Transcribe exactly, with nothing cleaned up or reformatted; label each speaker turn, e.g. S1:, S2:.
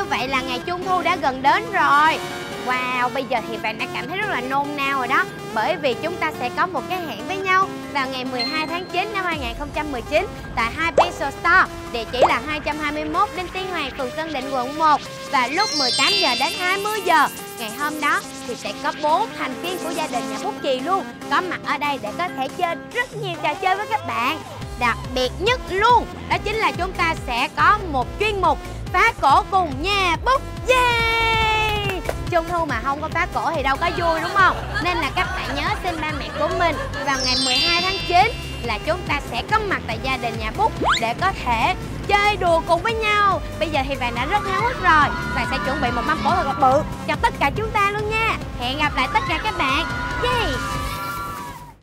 S1: vậy là ngày Trung thu đã gần đến rồi. Wow, bây giờ thì bạn đã cảm thấy rất là nôn nao rồi đó. Bởi vì chúng ta sẽ có một cái hẹn với nhau vào ngày mười hai tháng chín năm hai nghìn không trăm mười chín tại Hypixel Store. Địa chỉ là hai trăm hai mươi mốt Đinh Tiên Hoàng, phường Tân Định, quận một. Và lúc mười tám giờ đến hai mươi giờ ngày hôm đó thì sẽ có bốn thành viên của gia đình nhà Bút Chì luôn có mặt ở đây để có thể chơi rất nhiều trò chơi với các bạn. Đặc biệt nhất luôn đó chính là chúng ta sẽ có một chuyên mục phá cổ cùng nhà Bút. Yeah! Trung thu mà không có phá cổ thì đâu có vui, đúng không? Nên là các bạn nhớ xin ba mẹ của mình vào ngày mười hai tháng chín là chúng ta sẽ có mặt tại gia đình nhà Bút để có thể chơi đùa cùng với nhau. Bây giờ thì Vàng đã rất háo hức rồi. Vàng sẽ chuẩn bị một mâm cổ thật là bự cho tất cả chúng ta luôn nha. Hẹn gặp lại tất cả các bạn. Yeah!